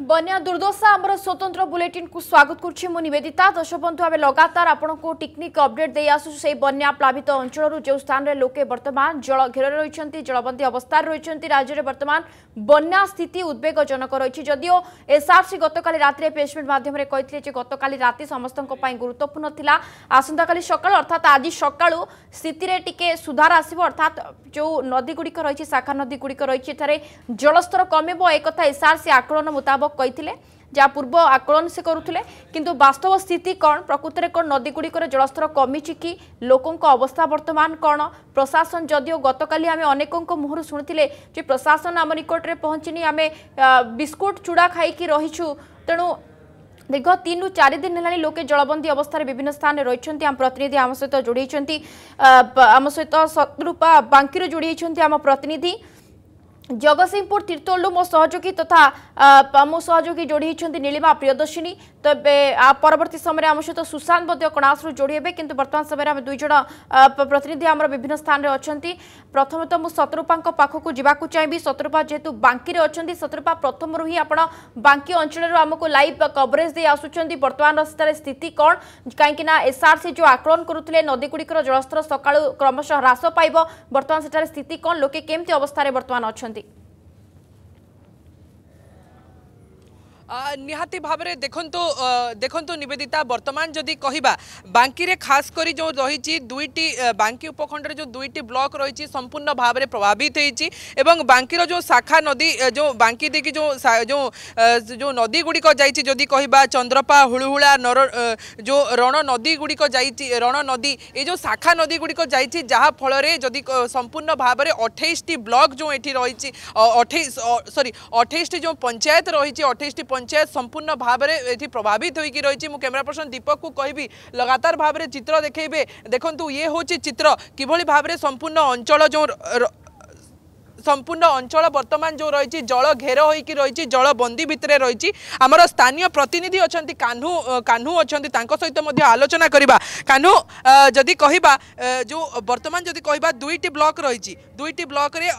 बन्या दुर्दशा आमर स्वतंत्र बुलेटिन को स्वागत करुच्ची मु निवेदिता। दर्शक बंधु आम लगातार आपको टेक्निक अपडेट दे आसु से बन्या प्लावित अंचल जो स्थान में लोके वर्तमान जल घेर रही जलबंदी अवस्था रही राज्य में वर्तमान बन्या स्थिति उद्वेगजनक रही। जदियो एसआरसी गतकाली राति प्रेसमिट माध्यम कहते गतकाली राति समस्त गुरुत्वपूर्ण थिला। आसंता काली सकाळ अर्थात आज सकाळू स्थिति रे टिके सुधार आसिबो अर्थात जो नदी गुड़िक रही शाखा नदी गुड़िक रही जलस्तर कमिबो एक कथा एसआरसी आकलन मुताबक कही जहाँ पूर्व आकलन से करुले किंतु वास्तव स्थिति कौन प्रकृत में कौन नदी गुड़िक जलस्तर कमी कि लोकों अवस्था वर्तमान कौन प्रशासन जदियो गतकाली आम अनेकों मुहर शुणुले प्रशासन आम निकट में पहुँचनी आम बिस्कुट चूड़ा खाई रहीचु तेणु दीर्घ 3 ରୁ 4 दिन है लोके जलबंदी अवस्था विभिन्न स्थान में रही। आम प्रतिनिधि आम सहित जोड़ी आम सहित शत्रुपा बांकीर जोड़ी आम प्रतिनिधि जगतसिंहपुर तीर्तोलू मो सहयोगी तथा मो सहयोगी जोड़ी नीलिमा प्रियदर्शिनी तबे परवर्ती समय आम सहित सुशांत कणासु जोड़ी हे कि बर्तमान समय आम दुईज प्रतिनिधि आम विभिन्न स्थान में अच्छा। प्रथम तो मुझे शत्रुपा पाखक जावाक चाहिए। शत्रुपा जेहेतु बांकी अच्छी शत्रुपा प्रथम ही आप बांकी अंचल आमको लाइव कवरेज दे आसुँच बर्तमान स्थिति कौन कहीं एसआरसी जो आकलन करुले नदी गुड़िक जलस्तर सका क्रमशः ह्रास पाइब बर्तमान सेठार स्थिति कौन लोके केमती अवस्था बर्तमान अच्छा। निहाती भाव में देखंतु निवेदिता वर्तमान जदि कहबा बांकी रे खास करी जो रही दुईटी बांकी उपखंड जो दुईटी ब्लॉक रही संपूर्ण भाव में प्रभावित होती एवं बांकीर जो शाखा नदी जो बांकी देखी जो जो जो नदी गुड़िक जाइए जदि कहबा चंद्रपा हुलहुला नर जो रण नदी गुड़िक जाइए रण नदी ये जो शाखा नदी गुड़िक जाइए जहाँ फल जदि संपूर्ण भाव में 28टी ब्लॉक जो ये रही 28टी जो पंचायत रही 28टी पंचायत संपूर्ण भाव में प्रभावित होगी रही। मु कैमरा पर्सन दीपक को कहबी लगातार भाव में चित्र देखेबे देखंतु ये हूँ चित्र किभली भाव में संपूर्ण अंचल वर्तमान जो रही जल घेर होइकी रही जलबंदी भितर रही। आमर स्थानीय प्रतिनिधि अच्छा कान्हू अच्छा सहित आलोचना करवा। कान्हू जदि कहबा जो वर्तमान जदि कहबा दुईटी ब्लॉक रही दुईटी ब्लॉक रे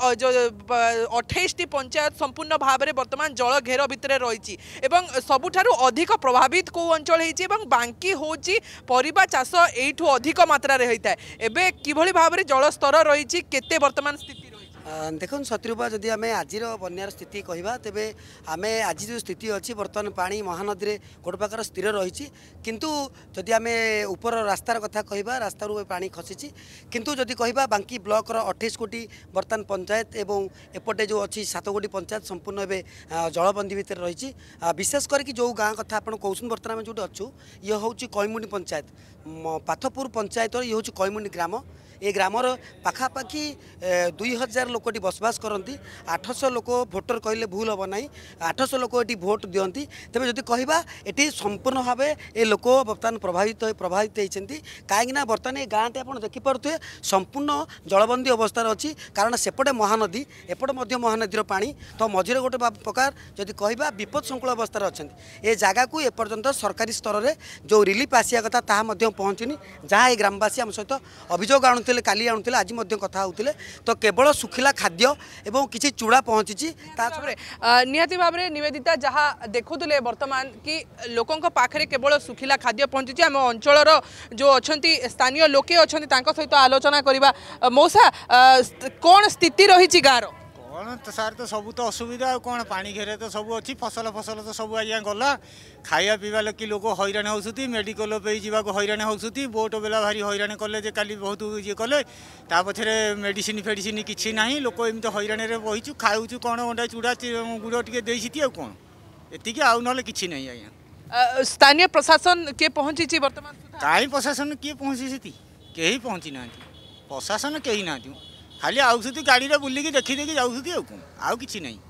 28टी पंचायत संपूर्ण भाव में वर्तमान जल घेर भितर रही एवं सबुठारु अधिक प्रभावित को अंचल होइछि एवं बांकी होछि परिबा चाष एठू अधिक मात्रा रे होइता है। एबे किभली भाव में जलस्तर रही केते वर्तमान स्थिति देखो शत्रुपा जदि आम आज बन्यार स्थिति कहवा तेरे आम आज जो स्थिति अच्छी बर्तमान पानी महानदी में गोटे प्रकार स्थिर रही किंतु जदि आम ऊपर रास्तार कथा कहवा रास्ता पानी खसी किंतु जदि कहवा बांकी ब्लॉक 28 कोटी बर्तमान पंचायत एवं एपटे जो अच्छी 7 कोटी पंचायत संपूर्ण एवं जलबंदी भितर रही विशेष करके जो गाँ कथा आप कहते बर्तमान आम जो अच्छु ये हूँ कईमुंडी पंचायत पाथपुर पंचायत ये हूँ कईमुंडी ग्राम ए ग्रामर पाखापाखि 2000 लोकटी बसवास करती 800 लोक भोटर कहले भूल हम ना 800 लोक ये भोट दिखती तेज जदि कहवा ये संपूर्ण भाव ये लोक बर्तमान प्रभावित होती कहीं बर्तमान ये गाँटे आप देखिपे संपूर्ण जलबंदी अवस्था अच्छी कारण सेपटे महानदी एपटे महानदीर पानी तो मझे गोटे प्रकार जदि कहवा विपद संकुल अवस्था अच्छा ये जगह को एपर्यंत सरकारी स्तर में जो रिलीफ आसिया कथा ताहा पहुँचनी जहाँ ये ग्रामवासी आम सहित अभियोग आणुते काली आणुते आज कथा होते तो केवल सुखिला खाद्य एवं किसी चूड़ा पहुँची निहाती भाव में निवेदिता जहाँ देखुले वर्तमान कि लोकों पाखे केवल सुखिला खाद्य पहुँची आम अंचल जो अच्छा स्थानीय लोके अच्छा सहित आलोचना करवा। मौसा कौन स्थिति रही गाँव कौन तो सार तो सब तो असुविधा कौन पानी घेरे तो सब अच्छी फसल तो सब आज्ञा गला खाया पीवा लोक लोक हईराण होती मेडिकल पे जावाक हईराण होती बोट बेला भारी हईराण कले काली बहुत ये कले पछरे मेडिसिन फेडिसिन किसी ना लोक एमती हईराण बहीचु खाऊचु कौन अंडा चूड़ा गुड़ टे देती कौन एति आउ ना कि ना आज्ञा। स्थानीय प्रशासन किए पहुँची बर्तमान कहीं प्रशासन किए पहुँची कहीं पहुँची ना प्रशासन कहीं ना खाली आउसती गाड़ी रे बुलिकी देखी देखी जाऊसती आउ कौन आउ किछि नहीं।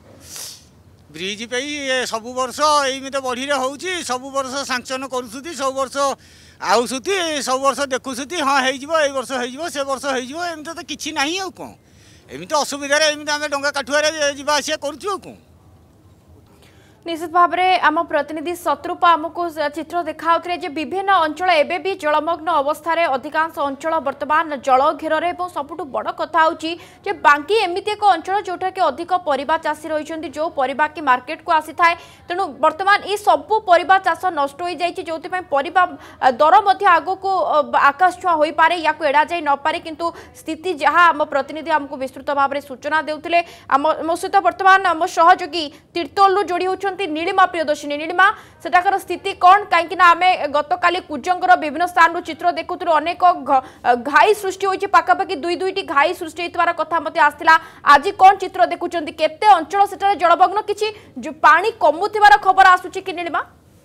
ब्रिज पे सब वर्ष एमती बढ़ी होउची सब वर्ष सांक्शन करुसती सब वर्ष आउसती सब वर्ष देखुसती हाँ हो वर्ष हो से वर्ष हो एमती तो किछि नहीं आउ कौन एमती असुविधा एमती आम डंगा काठुआ जावा आसिया करूँ कौन। निश्चित भाव में आम प्रतिनिधि शत्रुपा आमको चित्र देखाउते जे विभिन्न अंचल एवं भी जलमग्न अवस्था अधिकांश अंचल वर्तमान जल घेर सबुठ बड़ कथा होची जे बांकी एमती एक अंचल जोटा कि अधिक परिबा चाषी रही जो परिबा की मार्केट को आसी थाए तेणु वर्तमान ये सबू परिबा चाष नष्ट हो जाए जो परिबा दर आग को आकाश छुआ हो पारे या एड़ा जाई न पारे किंतु स्थिति जहाँ आम प्रतिनिधि आमको विस्तृत भाव में सूचना देउथिले मो सहित वर्तमान आम सहयोगी तीर्तोलू जोड़ी होती नीलिमा प्रियदर्शिनी नीलिमा सेटाकर स्थिति कौन कहीं आम गतकाली कुजंगर विभिन्न स्थान चित्र देखुलु अनेक घाई सृष्टि होती पाखापाखि दुईटी घाई सृष्टि होतार कथा मत आसला आज कौन चित्र देखुं केते अंचल से जलमग्न किसी पानी कमुथिबार खबर आसुची कि नीलिमा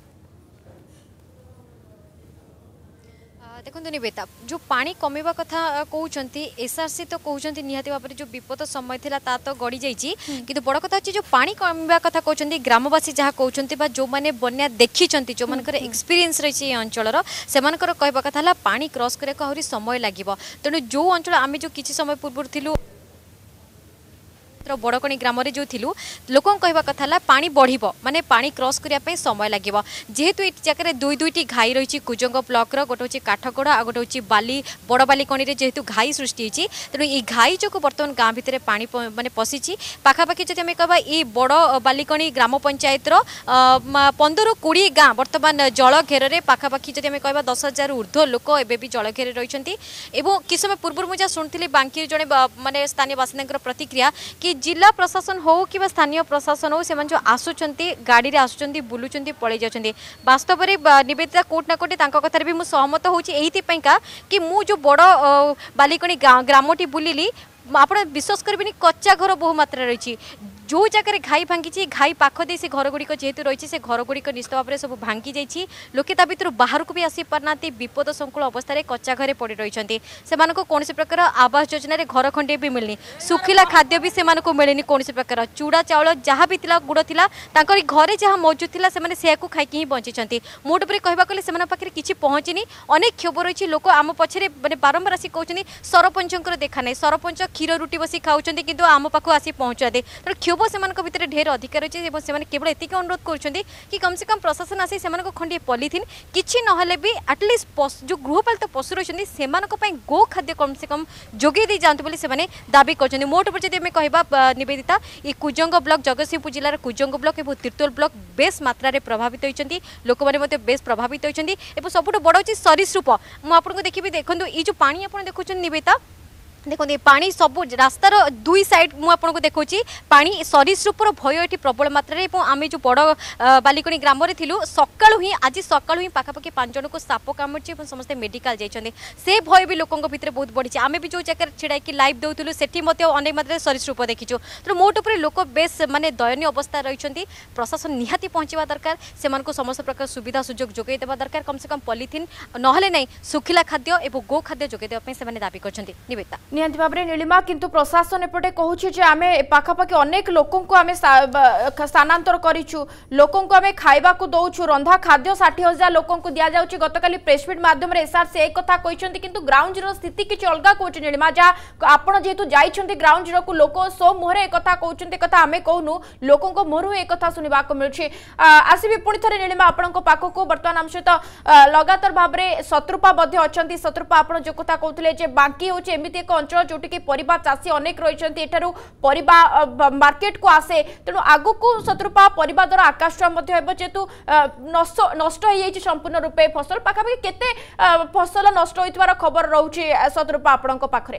देखो निवेदिता जो पानी कमेवा कथा कहते एसआरसी तो कहते निहाती भाव में जो विपद समय था ता तो गड़ी जाइए कि बड़ कथा अच्छी जो पानी कमेवा कथा कहते ग्रामवासी जहाँ कहते जो मैंने बन्या देखी जो मानकर एक्सपीरियंस रही अंचल से कहवा कथा पानी क्रॉस करने को आहरी समय लगे तेणु जो अंचल आम जो किसी समय पूर्व थिलु बड़कणी ग्राम में जो थिलु लोक कहवा कथा पानी बढ़ माने पानी क्रॉस करने समय लगे जेहेतु ये जगह दुईटी घाई रही कुजंग ब्लॉक गोटे हूँ काठगड़ आ गोटे हूँ बाली बड़ बालिकणी में जेहेतु घाई सृष्टि होती तेणु ये घाई जो बर्तमान गाँ भितर पानी माने पशिची पाखापाखि जब आम कह ये बड़ बालिकणी ग्राम पंचायत 15-20 गाँ बर्तमान जल घेर में पाखापाखि जब आम कह 10,000 ऊर्ध्व लोक एवं भी जल घेर रही किस समय पूर्व मुझे शुणी बांकी जड़े माने स्थानीय बासिंदा प्रतिक्रिया कि जिला प्रशासन हो कि स्थानीय प्रशासन हो से जो आसुचंती गाड़ी रे आसुचंती बुलुचंती पळै जाचंती वास्तव में निवेदिता कोट ना कोटे तांका कथार भी मु सहमत होउची एहिथिपाइका कि मु जो बड़ बालिकणी ग्रामटी बुलिली आप विश्वास करें कच्चा घर बहु मात्रा रही जो जगह घाई भांगी घाई पाख दे से घर गुड़िक जेहेतु रही से घर गुड़िक निश्चित भाव में सब भांगी जाइए लोके ता भर बाहर को भी आसी पारना विपद संकुल अवस्था कच्चा घरे पड़ रही से कौन प्रकार आवास योजना घर खंडे भी मिलनी सुखिला खाद्य भी से मिलनी कौन प्रकार चूड़ा चाउल जहाँ भी गुड़ था घरे जहाँ मौजूद था से खाई ही बंची मोट पर कहवा गले से किसी पहुँचनी अनेक क्षोभ रही लोक आम पछरे मैंने बारंबार आसी कहते सरपंचर देखा नहीं सरपंच क्षीर रुटी बसी खाऊँ कि आम पाख आसी पहुँचा दे क्षोभ से भितर ढेर अधिकार रही है केवल एति अनुरोध कर कम से कम प्रशासन आसी खंडे पॉलिथिन किसी ना भी एटलिस्ट जो गृहपालित पशु रही से गो खाद्य कम से कम जोगे दी जातु बोली से दाबी कर मोट पर जब कहवा निवेदिता ये कुजंग ब्लॉक जगतसिंहपुर जिलार कुजंग ब्लॉक और तीर्तोल ब्लॉक बेस मात्रा प्रभावित होती लोक मैंने बेस प्रभावित होती सबुठ बड़ अच्छी सरीसृप मुझे देखिए देखो ये जो पानी आप देखुं निवेदिता देखो ये पानी सब रास्तार दुई साइड मुझे देखा पानी सरीसृपर भय ये प्रबल मात्रा आम जो बड़ बालिकणी ग्राम में थिलु सकाळु ही आज सकाळु ही पाखापाखि 5 जन को साप कामुड़ी समस्ते मेडिकल जाइए से भय भी लोकों भितर बहुत बढ़ी आम भी जो जगह छिड़ा लाइव देउथुलु सेठी मते अनेक मात्रा सरीसृप देखीचु तो मोट उपर लोक बेस माने दयनीय अवस्था रही प्रशासन निहाती पहुँचवा दरकार से समस्त प्रकार सुविधा सुजोग जोगई देवा दरकार कम से कम पॉलिथिन नहले नहीं सुखिला खाद्य और गो खाद्य जोगई देवाई से दाबी करछन्ती निवेदिता निहांती भाव में नीलिमा किंतु प्रशासन एपटे कहूँ आम पाखापाखि अनेक लोकों को आम स्थानांतर करूँ लोकों को आम खाइबा को दौचु रंधा खाद्य 60,000 लोकों को दि जाऊँगी गतकाली प्रेसमिट माध्यम एसआरसी एक कथा कहते किंतु ग्राउंड जीरो स्थिति किसी अलग कहूँ नीलिमा जहाँ आपड़ जेहेतु जाइए ग्राउंड जीरो को लोक सो मुहर एक कथा कहते कथा आम कहूँ लोकों को मुहर एक कथा शुणा मिलूँ आसबि पुणी थे नीलिमा आपण पाखक बर्तमान आम सहित लगातार भाव में शत्रुपा अच्छा शत्रुपा आप जो कथा कहते बांकी हूँ एमती एक अंचल जोटि कि परिबा चाषी अनेक रही परिबा मार्केट को आसे तेणु आगु को शत्रुपा परिबा दर आकाश जेहेतु नष्ट हो संपूर्ण रूपे फसल पाखापाखि केते फसल नष्ट होइतबार खबर रोचे शत्रुपा आपण पाखरे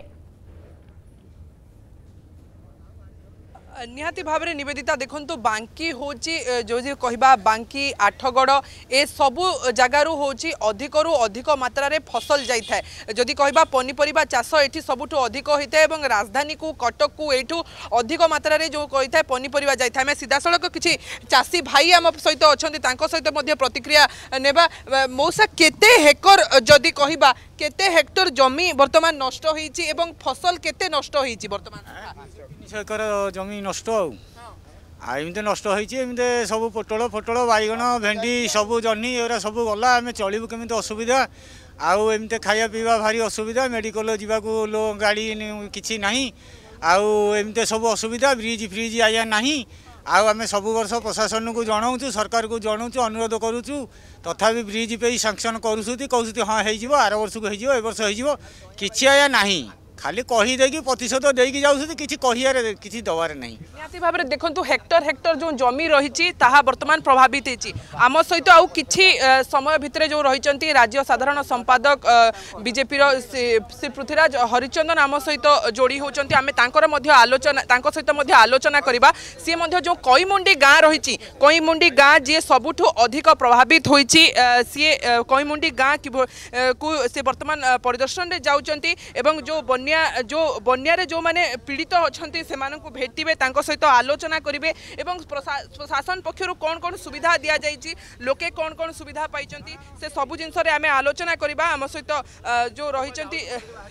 निहाती भाव में निवेदिता देखो बांकी हूँ जो कहवा बांकी आठगड़ ए सबू जगार हूँ अधिक अधिक मात्रा रे फसल जाए जदि कहवा पनीपरिबा चाष ये सबुठ अधिक होता है राजधानी को कटक को यू अधिक मात्रा रे जो कही पनीपरिबा जाए आम सीधा सड़क किसी चाषी भाई आम सहित अच्छा सहित प्रतिक्रिया नेबा मौसा केते हेक्टर जदि कहवा केते हेक्टर जमी वर्तमान नष्ट होईची एवं फसल केते नष्ट होईची वर्तमान 300 एकर जमी नष्ट आमती नष्ट होमती सब पोटल फोटल बैगण भेंडी सब जह्नी एरा सब गला आम चलू केमी असुविधा आउ एमती खाया पीवा भारी असुविधा मेडिकल जावाक गाड़ी किसी ना आउ एमती सब असुविधा ब्रिज फ्रिज आया ना आम सब वर्ष प्रशासन को जनाऊँ सरकार को जनाऊँ अनुरोध करुचु तथापि ब्रिज पे सांक्शन करुँच कहते हाँ हो आर वर्ष को हो वर्ष हो कि आया ना खाली कहीदेकी प्रतिशत देकी जाऊँ कि किसी दबार नहीं निहाती भाव में देखो हेक्टर हेक्टर जो जमी रही बर्तमान प्रभावित होती आम सहित आउ किछि समय भितर जो रही राज्य साधारण संपादक बीजेपी श्री पृथ्वीराज हरिचंदन आम सहित जोड़ी होती आम आलोचना सहित आलोचना करवा सी जो कईमुंडी गाँ रही कईमुंडी गाँ जी सबुठ अधिक प्रभावित होती सी कईमुंडी गाँ को सी बर्तमान परिदर्शन में जाउचंती एवं जो बन्या जो माने पीड़ित अच्छा से भेटे सहित आलोचना करेंगे एवं प्रशासन पक्षर कौन कौन सुविधा दि जाइए लोके कौन कौन सुविधा पाई से सबू जिनस आम आलोचना करवा आम सहित जो रही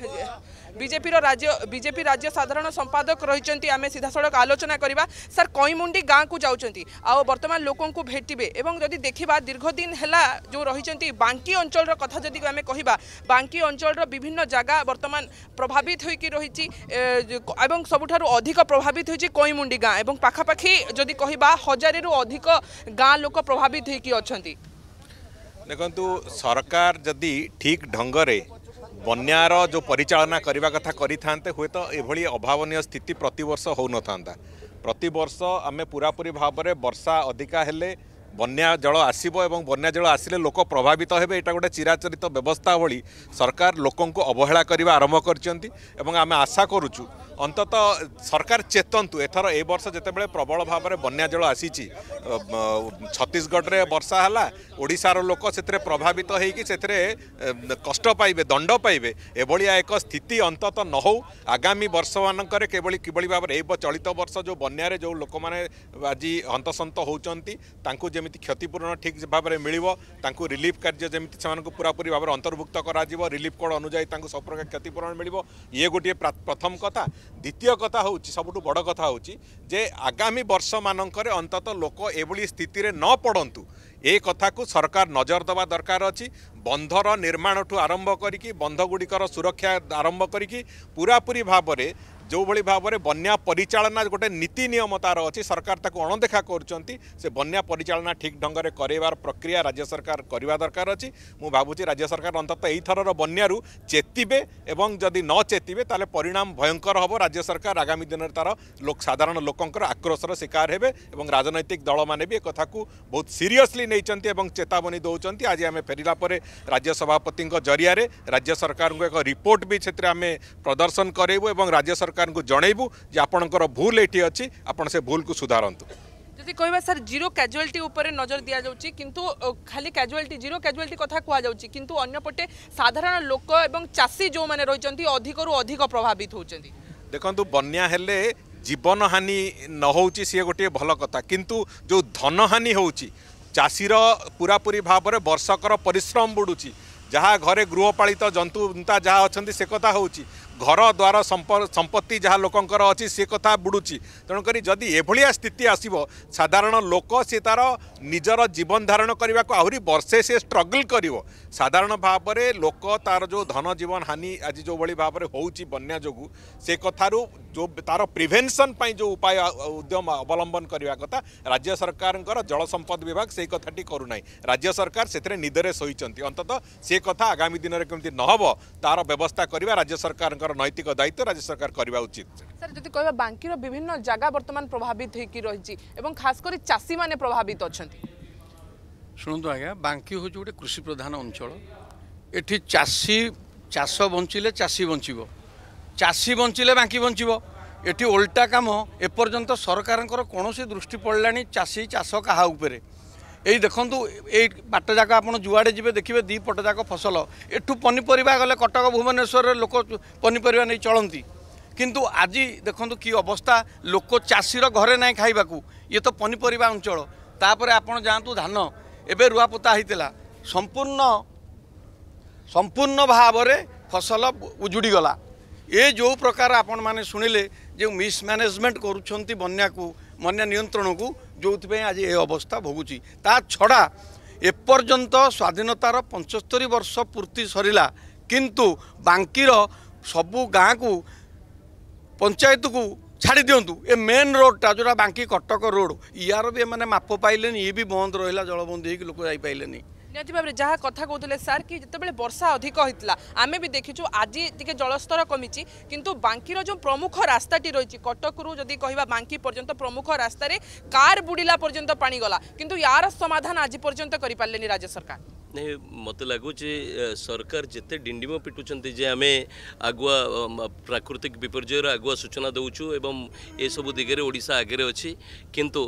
बीजेपी राज्य साधारण संपादक रही आम सीधा सड़क आलोचना करवा सर कईमुंडी गाँ को जाऊँगी आ बर्तमान लोकों को भेटे एवं जदि देखा दीर्घ दिन है जो रही बांकी अंचल कथा जदि आम कह बांकी अंचल विभिन्न जगह बर्तमान प्रभावित होइकी रही एवं सबुठारु अधिक प्रभावित होइछि कईमुंडी गाँ एवं पाखापाखि जदि कहबा 1000 रु अधिक गाँ लोक प्रभावित होइकी अछंती। देखंतु सरकार जदि ठीक ढंगरे बन्यार जो परिचालना करने कथा करिथान्ते हुए तो एभली अभावनीय स्थिति प्रतिवर्ष हो न था। प्रतिवर्ष आम पूरापूरी भाव में वर्षा अधिका हेले बन्या जल आसब एवं बन्या जल आसिले लोक प्रभावित हेबे एटा गोटे चिराचरित व्यवस्था भली सरकार लोकों को अवहेला करने आरंभ करछंती एवं आम आशा करुचु अंततः सरकार चेतंतु एथर ए वर्ष जितेबाला प्रबल भाव में बन्या जल आसी छत्तीसगढ़ में वर्षा है ओडिशार लोक से प्रभावित होगी से कष्ट पाइबे दंड पाइबे एभलिया एक स्थिति अंततः न हो आगामी वर्ष मानक किभली भाव में चलित वर्ष जो बन्यारे जो लोक मैंने आज हंतसंत होती जमी क्षतिपूरण ठीक भाव में मिलिबो तांको रिलीफ कार्य जमी से पूरापूरी भाव में अंतर्भुक्त करा रिलीफ कोड अनुଯାयी सब प्रकार क्षतिपूरण मिलिबो ये गोटे प्रथम कथा। द्वितीय कथा हूँ सबुठ बड़ कथा हूँ जे आगामी वर्ष मानकर अंततः लोक एभली स्थिति रे न पड़तु ए कथा को सरकार नजर देवा दरकार अच्छी। बंधर निर्माण ठू आरंभ करी बंध गुड़िकर सुरक्षा आरंभ करी पूरापूरी भाव में जो भली भाव में बन्या परिचालना गोटे नीति नियम तार अच्छी सरकार ताको अणदेखा करुँच से बन्या परिचालना ठीक ढंग से करार प्रक्रिया राज्य सरकार करवा दरकार अच्छी। मु भावुची राज्य सरकार अंततः यही थरर बन्यारू चेतिबे एवं जदि न चेतिबे ताले परिणाम भयंकर हम राज्य सरकार आगामी दिन में तार साधारण लोकंकर आक्रोशर शिकार हेबे एवं राजनैतिक दल माने भी कथा को बहुत सीरियसली नहीं एवं चेतावनी दौरान आज आम फेरिला पर राज्य सभापति जरिया राज्य सरकार को एक रिपोर्ट भी क्षेत्र आम प्रदर्शन करेबू एवं राज्य सरकार को जनइबू जे आपणकर भूल एटी अच्छी आपण से भूल को सुधारतु। जदि कहबा सर जीरो कैजुअलिटी ऊपर नजर दिया जाउची किंतु खाली कैजुअलिटी जीरो कैजुअलिटी कथा कुआ जाउची किंतु अन्यपटे साधारण लोक एवं चासी जो माने रहिचंती अधिकरु अधिक प्रभावित होचंती। देखंतु बन्या हेले जीवन हानि न होउची सी गोटे भल कथा किंतु जो धन हानि होउची चाषीर पूरापूरी भाव में वर्षकर परिश्रम बुड़ुची जहाँ घरे गृहपालित जंतुता जहाँ अच्छा से कथा होउची घर द्वार संपत्ति जहाँ लोकंकर अच्छी सी कथा बुड़ुची तेणुक जदि एभलिया स्थिति आसब साधारण लोक सी तार निजर जीवन धारण करने को आहरी वर्षे से स्ट्रगल कर साधारण भाव में लोक तार जो धन जीवन हानि आज जो भली भाव में होउची बन्या जोगु से कथारू जो तार प्रिभेन्शन जो उपाय उद्यम अवलंबन करने कथा राज्य सरकार जल संपद विभाग से कथाटी करूना राज्य सरकार से निदरे शोचंती अंततः से कथा आगामी दिन में कमी नहब तार व्यवस्था करवा राज्य सरकार नैतिक दायित्व राज्य सरकार करवा उचित। सर जदि कहबा बांकीर विभिन्न जगह वर्तमान प्रभावित होइकी रही एवं खास कर चाषी माने प्रभावित अछंती। शुणु आज्ञा बांकी हूँ गोटे कृषि प्रधान अंचल एठी चाषी चाष बंचिले चाषी बंचिबो चाषी बंचिले बांकी बंचिबो एठी ओल्टा काम एपर्यंत सरकार कौन दृष्टि पड़लानी चाषी चाष क्या उपरे यही देखूँ ये बाट जाक आप जुआड़े जी देखिए दी पट जाक फसल एठू पनीपरिया गले कटक भुवनेश्वर लोक पनीपरिया नहीं चलती किंतु आज देखूँ कि अवस्था लोक चाषीर घरे ना खाइबाकू ये तो पनीपरिया अंचल तापर आपड़ जातु धान एवं रुआपोता होता संपूर्ण भाव में फसल उजुड़ी गला ये जो प्रकार आपण माने शुणिले जो मिसम्यानेजमेंट करुछंती बन्या को बन्या नियंत्रण को जो आज ये अवस्था भोगुची ता छड़ा एपर्यंत स्वाधीनतार 75 वर्ष पूर्ति सरिला किंतु बांकीर सबू गाँ को पंचायत को छाड़ी दिंतु ए मेन रोडटा जोटा बांकी कटक रोड यार भी मैंने माप पाइले ये भी बंद रहा जलबंदी हो लोक जापारे निहती भाव में जहाँ कथा कहते सार कि जिते वर्षा अधिक होता आम भी देखीचु आज टी जलस्तर कमी किंतु बांकीर जो प्रमुख रास्ताटी रही कटकू जदि कह बांकी पर्यंत प्रमुख रास्त कार बुड़ीला पर्यंत पानी गला किंतु यार समाधान आज पर्यंत कर पारे राज्य सरकार नहीं मत लगुच सरकार जिते डिंडिम पिटुंट जे आम आगुआ प्राकृतिक विपर्ययर आगुआ सूचना दौचु एवं ए सब दिगरे ओडिशा आगे अच्छी किंतु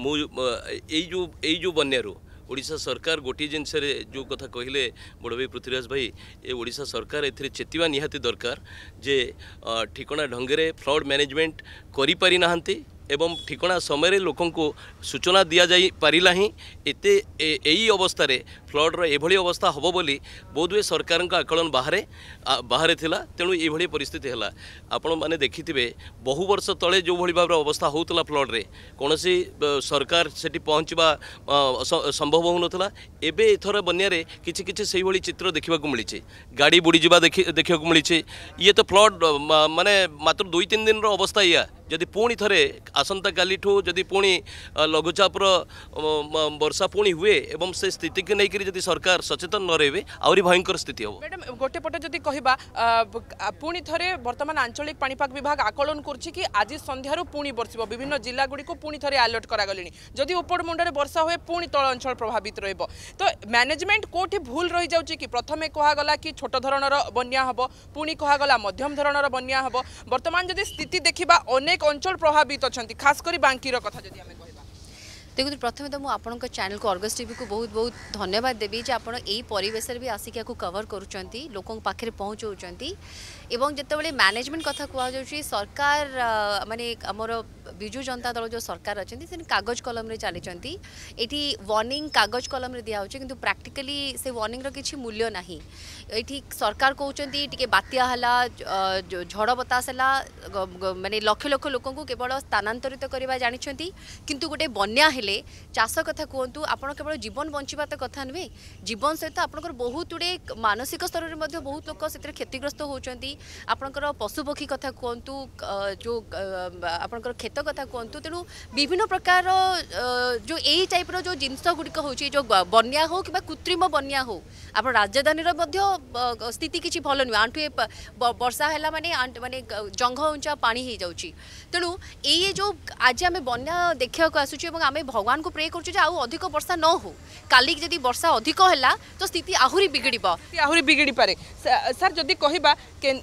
जो बन्यारू ओडिशा सरकार गोटे जिनस जो कथा कहले बड़ भाई पृथ्वीराज भाई ए ओडिशा सरकार ए चेतिवा निहाती दरकार जे ठिकना ढंगे फ्लड मैनेजमेंट करि पारि नाहंती एवं ठिकना समय लोकों को सूचना दि जा पारा ही एते यही अवस्था फ्लड्र एभली अवस्था हम बोली बोधवे सरकार आकलन बाहर थिला तेणु ये परिस्थिति है आपण मैंने देखिथे बहु वर्ष तले जो भाई भाव अवस्था होता फ्लड्रे कौन सरकार से पहुँचवा संभव होना एवं एथर बन्यारे किछि किछि से भाई चित्र देखा मिली गाड़ी बुड़ीजा देखा मिली ये तो फ्लड माने मात्र 2-3 दिन अवस्था या जदि पुणी थे आसंता काली जदि पुणी लघुचापर वर्षा पुणी हुए एवं से स्थिति की नहीं जदि सरकार सचेतन न रहे आहरी भयंकर स्थिति हम मैडम गोटे पटे जदि कहबा पुणी थे वर्तमान आंचलिक पाणीपाग विभाग आकलन करछि कि आज संध्यारू पुणी बरसिबो विभिन्न जिला गुड़ी को पुणी थे अलर्ट करागलेनी जदि ऊपर मुंडे वर्षा हुए पुणी तल अंचल प्रभावित रहबो तो मैनेजमेंट कोठी भूल रही जाउछि कि प्रथमे कहागला कि छोट धरणर बन्या हबो पुणी कहागला मध्यम धरणर बन्या हबो वर्तमान जदि स्थिति देखिबा अनेक अंचल प्रभावित अच्छा खास कर बांकीर कथा जदि आमे कहबा देखो प्रथम तो मुझे चैनल को अर्गस टीवी को बहुत बहुत धन्यवाद देवी जे आपण एई परिवेश भी आसिक कवर करुँच लोकों पाखे पहुँचाऊँच एवं जितेबाला मैनेजमेंट कथा कहुच्छी सरकार माने आमर विजु जनता दल जो सरकार अच्छा से कागज कलम रे चली ये वार्निंग कागज कलम रे दिया किंतु प्रैक्टिकली से वार्निंग रो किछि मूल्य नाही ये सरकार कहते टी बात्या है झड़ बतास है माने लक्ष लक्ष लोक केवल स्थानांतरित करवा जानी किंतु गोटे बन्या हेले चाष कथा कहतु आपण केवल जीवन बंचवा तो कथा नुहे जीवन सहित आपंकर बहुत गुड़े मानसिक स्तर में बहुत लोक से क्षतिग्रस्त होती आपंकर पशुपक्षी कथा कहतु जो आपंकर क्षेत कथा कहतु तेणु विभिन्न प्रकार जो यही टाइप जो जिनस गुड़िक हो जो बन्या हो कि कृत्रिम बन्या हो आप राजधानी स्थिति किसी भल नुहे आंठुए वर्षा है माने जंघ उंचा पानी हो जाऊँगी तेणु ये जो आज आम बन्या देखा आसूँ आम भगवान को प्रे कर अधिक वर्षा न हो काली जदि वर्षा अधिक है तो स्थिति आहरी बिगिड़ी पारे सर जदि कहबा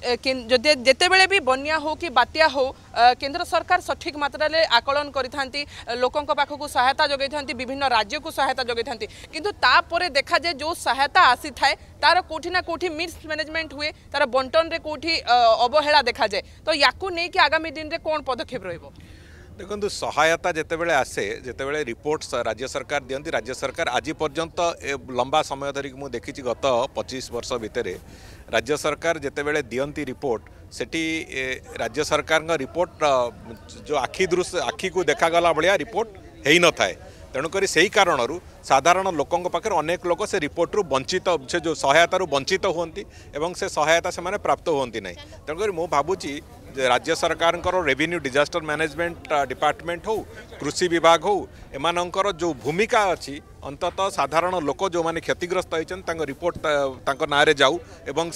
जिते बड़े भी बन्या हो कि बात्या हो केंद्र सरकार सठिक मात्रा आकलन करिथांती लोकों पाखक सहायता जगै थांती विभिन्न राज्य को सहायता जगै थांती किंतु तापरे देखा जाए जो सहायता आसी थाए तार कोठी ना कोठी मिस मैनेजमेंट हुए तार बंटन रे कोठी अवहेला देखा जाए तो याकू नहीं कि आगामी दिन रे कोन पदक्षेप रहिबो देखो सहायता जितेबाला आसे जितेबाला रिपोर्ट राज्य सरकार दियंती राज्य सरकार आज पर्यंत लंबा समय धरिक मुझे देखी गत 25 वर्ष भितर राज्य सरकार जितेबाला दियंती रिपोर्ट सेठी राज्य सरकार रिपोर्ट जो आखि को देखागला भाया रिपोर्ट हो न थाए तेणुक से ही कारण साधारण लोकों पाखे अनेक लोक से रिपोर्ट रु वंचित से जो सहायता वंचित होती एवं से सहायता से माने प्राप्त होती ना तेणुक मु भावुची राज्य सरकार रेवेन्यू डिजास्टर मैनेजमेंट डिपार्टमेंट हो कृषि विभाग हो एमानंकर जो भूमिका अच्छी अंततः साधारण लोक जो माने क्षतिग्रस्त होइछन रिपोर्ट ना रे जाऊ एवं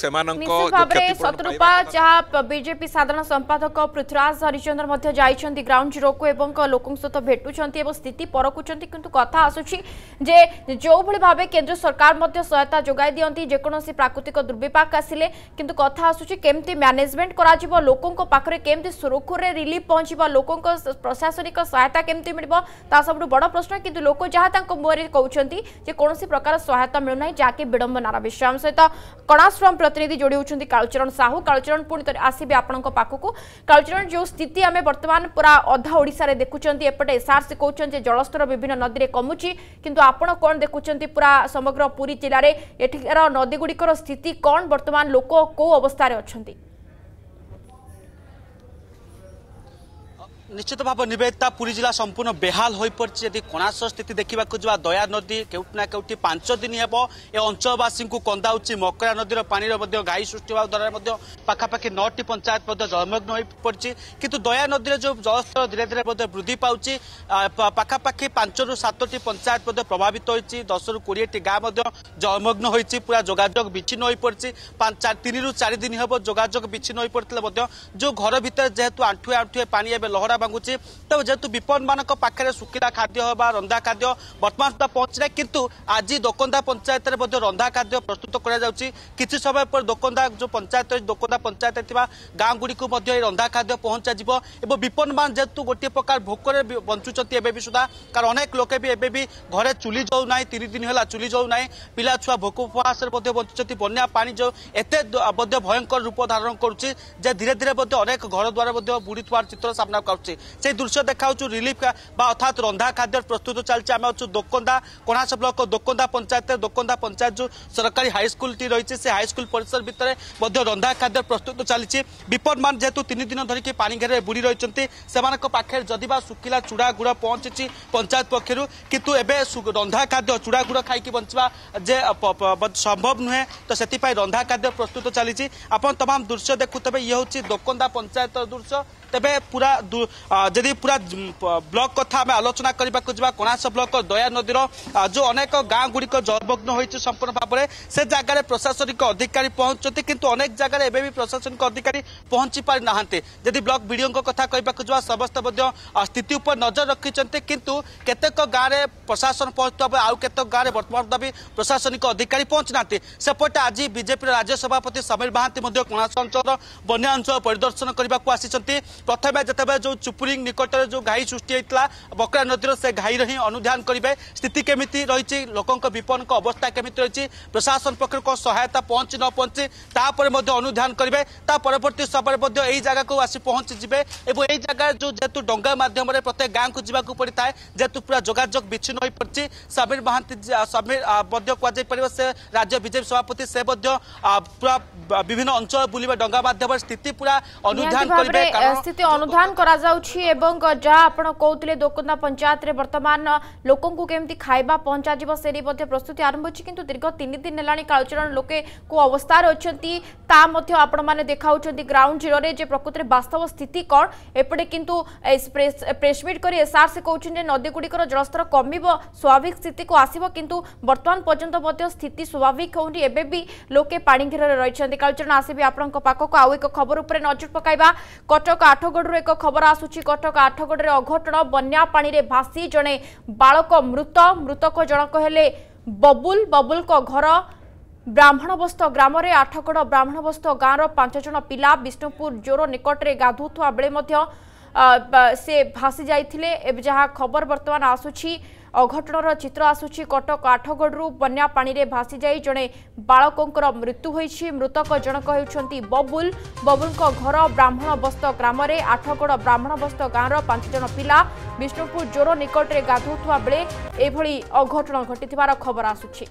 शत्रुपा जहाँ बीजेपी साधारण संपादक पृथ्वीराज हरिचंद्र मध्य जाइछन्ती ग्राउंड जीरो को एवं लोकों सहित भेटुछन्ती एवं स्थिति परखुछन्ती किंतु कथा आसुछि जे जो भली भाबे केंद्र सरकार मध्य सहायता जोगाई दियंती जेकोनोसी प्राकृतिक दुर्विपाक आसिले किंतु कथा आसुछि केमती मैनेजमेंट करा जिवो लोकों पाखरे केमती सुरक्षित रिलीफ पहुंचबो लोकों प्रशासनिक सहायता केमती मिलबो ता सबटु बड़ प्रश्न किंतु लोक जहाँ तांको मुहरे कहउछन्ती जे कोनोसी प्रकार सहायता मिलुना जाके विडंबनार विषय हम सहित कणाश्रम प्रतिनिधि जोड़ी होउछन्ती कालचरण साहू कालचरण पुणी तरे आसीबे आपनक पाखकु कालचरण जो स्थिति आमे वर्तमान पूरा अधा ओडिसा रे देखुछन्ती एपटे एसआरसी कहउछन्ती जलस्तर विभिन्न नदी रे कमुची किंतु आपण कोन देखुछन्ती पूरा समग्र पुरी जिल्ला रे एठिकार नदी गुड़िकर स्थिति कोन वर्तमान लोक को अवस्था रे अछन्ती निश्चित भाव निवेदिता पुरी जिला संपूर्ण बेहाल हो पड़ी। यदि कोणार्क स्थिति देखा जा दया नदी केउटना केउटी 5 दिन हे ए अंचलवासी को कंदाउची मकरा नदीर पानी घाई सृष्टि द्वारा पाखापाखि 9टी पंचायत जलमग्न हो पड़ी। किंतु दया नदी जो जलस्तर धीरे धीरे वृद्धि पाँच पाखापाखि 5 ରୁ 7टी पंचायत प्रभावित होती 10 ରୁ 20टी गाँव जलमग्न होती पूरा जोगाजोग विच्छिन्न हो पड़ी। 3 ରୁ 4 दिन हे जोगाजोग विच्छिन्न हो पड़ते जो घर भितर जेहेतु आंठुए आंठुए पानी ए लहरा भांगुची तो जेहेतु विपन्न मान पाखे सुखिला खाद्य होगा रंधा खाद्य बर्तमान सुधा पहुंचना किंतु आज दोकंदा पंचायत में रंधा खाद्य प्रस्तुत किसी समय पर दोकंदा जो पंचायत दोकंदा पंचायत गाँ गुड़ी को रंधा खाद्य पहुंचा जीव एवं विपन्न मान जेहेतु गोटे प्रकार भोकर बंचुंट एवं सुधा कारण अनेक लोके भी एवं भी घरे चुली जाऊ ना 3 दिन है चुली जाऊ ना पिला छुआ भोक उपवास बंचुंट बन्या पानी जो एत भयंकर रूप धारण करुच्ची धीरे धीरे अनेक घर द्वार बुड़ी चित्र सामना आउछि से दृश्य देखाऊँ रिलीफ अर्थात रंधा खाद्य प्रस्तुत चलती आम अच्छु दोकंदा कोणार्क ब्लॉक दोकंदा पंचायत जो सरकारी हाईस्कल टी रही है हाईस्कल परिसर भितर रंधा खाद्य प्रस्तुत चली विपन्न मान जेहेतु 3 दिन धरिक पानी घेरे बुड़ी रही पाखे जदि सुखिला चूड़ा गुड़ पहुंची पंचायत पक्षर किंतु एवं रंधा खाद्य चूड़ा गुड़ खाई बंचवा जे संभव नुहे तो से रंधा खाद्य प्रस्तुत चली आप तमाम दृश्य देखुते ये हूँ दोकंदा पंचायत दृश्य तेबे पूरा जदि पूरा ब्लॉक कथा आम आलोचना करने को जा कोणार्क ब्लॉक दया नदीर जो अनेक गाँ गुड़िक जलमग्न होती संपूर्ण भाव में से जगार प्रशासनिक अधिकारी पहुंचते किंतु अनेक जगह एवं भी प्रशासनिक अधिकारी पहुंची पारि ना जदि ब्लॉक वीडियो कथा कहवाक जा समस्त स्थिति उपर नजर रखिंट किंतु केतेक गाँव में प्रशासन पहुंचता आउ केतेक गाँव में बर्तमान सुधा भी प्रशासनिक अधिकारी पहुंची ना सेपटे आज बीजेपी राज्य सभापति समीर महांती कोणार्क अंचल बन्या अंचल परिदर्शन करने को आसी प्रथम जिते जो चुपुरिंग निकट जो घाई सृष्टि होता बकरा नदीर से घाई ही अनुधान करेंगे स्थिति केमिति रही लोकों विपन्न अवस्था केमिति रही प्रशासन पक्ष को सहायता पहुंची न पहुंची तापर अनुधान करेंगे परवर्ती समय यही जगह को आसी पहुंची जिबे एवं यही जगह जो जेहेतु डंगा माध्यम प्रत्येक गाँव को जावाक पड़ता है जेहेतु पूरा जोगाजोग विच्छिन्न हो पड़ी समीर महांती समीर कह से राज्य बीजेपी सभापति से पूरा विभिन्न अंचल बुलवे डंगा माध्यम स्थिति पूरा अनुधान करेंगे स्थिति अनुधान करा जाउछि एवं जहाँ आपण कहते दोकंदा पंचायत रे वर्तमान लोकों को केमती खाइबा पहुंचा जीव से प्रस्तुति आरंभ होछि किंतु दीर्घ 3 दिन हेलाणी कालचरण लोके को अवस्था अछंती ता मध्य आपण माने देखाउछंती ग्राउंड जीरो रे जे प्रकृति रे वास्तव स्थिति कोन एपटे किंतु प्रेस मीट करी एसआर से कहउछन जे नदी गुडीकर जलस्तर कमिबो स्वाभाविक स्थिति को आसीबो किंतु वर्तमान पर्यंत मध्य स्थिति स्वाभाविक होउनी एबे भी लोके पानी घेर रहिछंती कालचरण आसीबी आपनक पाखक आउ एक खबर उपरे नजर पकाइबा कटक आठगढ़ एक खबर आसुची कटक आठगढ़ अघटन बन्या पानी रे भासी जणे बालक मृतक जनक हेले बबुल को घर ब्राह्मणबस्त ग्राम रे आठगढ़ ब्राह्मणबस्त गाँव 5 जण पिला विष्णुपुर जोर निकट रे गाधुथुआ बेले मध्य से भासी जाइथिले जहाँ खबर वर्तमान आसुची अघटनर चित्र आसुची कटक आठगढ़ बन्या पानी रे भासी जाई जणे बालकों मृत्यु होईछि मृतक जनक हेउछंती बबुल को घर ब्राह्मणबस्त ग्राम रे आठगढ़ ब्राह्मणबस्त गाँव 5 जण पिला विष्णुपुर जोर निकट रे गाधुथुआ बेले एभली अघटन घटिथिबार खबर आसुची।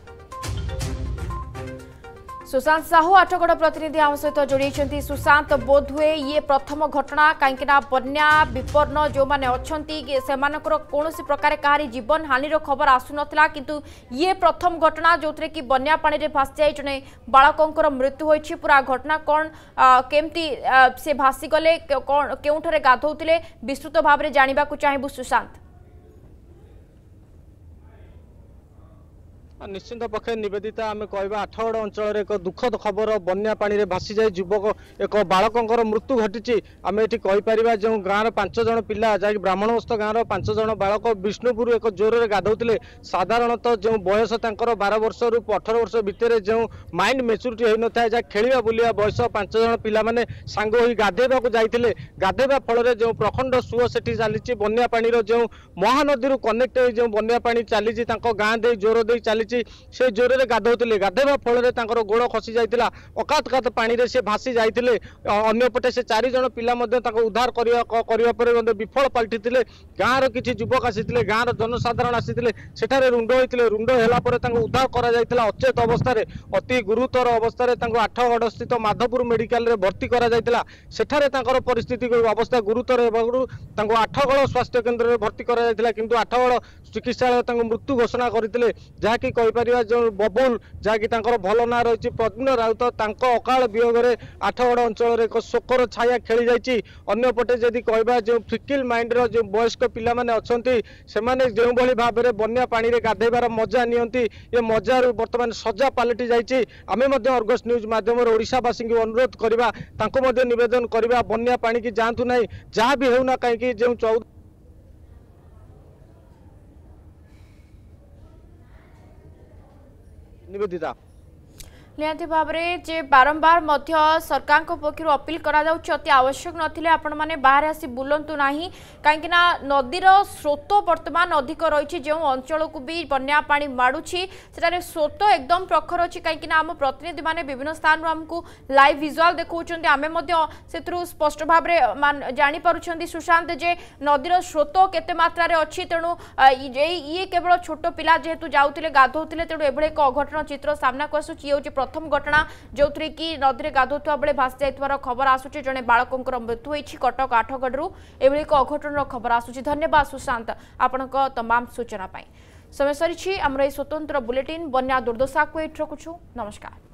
सुशांत साहू आठगढ़ प्रतिनिधि आम सहित जोड़ी सुशांत बोध हुए ये प्रथम घटना कहीं बन्या विपन्न जो मैंने अच्छा कौन प्रकार कहारी जीवन हानि खबर आसु नाला किंतु ये प्रथम घटना जो थे कि बन्या पानी रे भासी जाए जड़े बालकों मृत्यु होती पूरा घटना कौन केमती से भासी गले केउठरे गाधौले विस्तृत भाव में जानवा चाहबू सुशांत। निश्चिंत पक्षे निवेदिता आम कह आठगढ़ अंचल एक दुखद खबर बन्या पानी रे भासी जाए युवक एक बालकों मृत्यु घटी आम ये कहीपर जो गाँव 5 जण पिला जहाँकि ब्राह्मणबस्त गाँव 5 जण बालक विष्णुपुर एक जोर में गाधौले साधारणतः जो बयस 12 वर्ष रु 18 वर्ष भितर जो माइंड मेच्योरिटी हो न था जहाँ खेलिया बुलिया बयस 5 जण पिला माने सांग होई गाधेबा जाइथिले गाधेबा फल जो प्रखंड सुओ सेठी चली बन्या पानी जो महानदी कनेक्ट जो बन्या पानी चली गाँ दे जोर दे चली रही से जोर में गाधौले गाधेवा फल गोड़ खसी जाता अकात पानी रे से भासी जाते अंपटे से 4 जन पिला उद्धार करने विफल पलटि गाँव किसी युवक आसी गाँव जनसाधारण आसी रुंड होते रुंड है उद्धार कर अचेत अवस्था अति गुरुतर अवस्था आठगढ़ स्थित माधवपुर मेडिकल रे भर्ती कर परिस्थिति अवस्था गुरुतर आठगढ़ स्वास्थ्य केन्द्र में भर्ती कर आठगढ़ चिकित्सालय मृत्यु घोषणा करते जहाँकि जो बबुल जहाँकि भल ना रही प्रद्युम्न राउत अकाल वियोग में आठगढ़ अंचल एक शोकर छाया खेली जाइए अन्यपटे जदि कहवा जो फिकिल माइंड जो वयस्क पिला माने अच्छी से जो भाव में बन्या पानी रे गाधेबार मजा नियंती ये मजार बर्तमान सजा पलटि जाइए आम अर्गस न्यूज माध्यम ओडिशावासी को अनुरोध करवा निवेदन करवा बन्या पानी की जातु ना जहाँ भी होना कहीं जो 14 निवेदिता निहाती भाव में जे बारंबार मध्य सरकार पक्षर अपील करा जाउछि अति आवश्यक नथिले आपण माने बाहर आसी बुलंतु नाही कहीं नदीर स्रोत वर्तमान अधिक रही जो अंचल को भी बन्या पानी माड़ुछि सेटारे स्रोत एकदम प्रखर अच्छी कहीं आम प्रतिनिधि माने विभिन्न स्थान आमको लाइव विजुआल देखौछन्ते आमे मध्य सेतरु स्पष्ट भाव में जानि पारुछन्ती सुशांत जे नदीर स्रोत केते मात्रा रे अछि तेणु ये केवल छोट पिला जेहेतु जाउतिले गाधौतिले तेणु एभले एक अघटन चित्र सामना को आसुछि ये प्रथम घटना जो थी कि नदी में गाधुआ बेले भासी जाइथिबार खबर आसुछि जने बालकों मृत्यु होइछि कटक आठगढ़ एभली एक अघटन खबर आसुछि धन्यवाद सुशांत आपनक तमाम सूचना पाई समय सरी आमर स्वतंत्र बुलेटिन बन्या दुर्दशा को एठ रखुछु नमस्कार।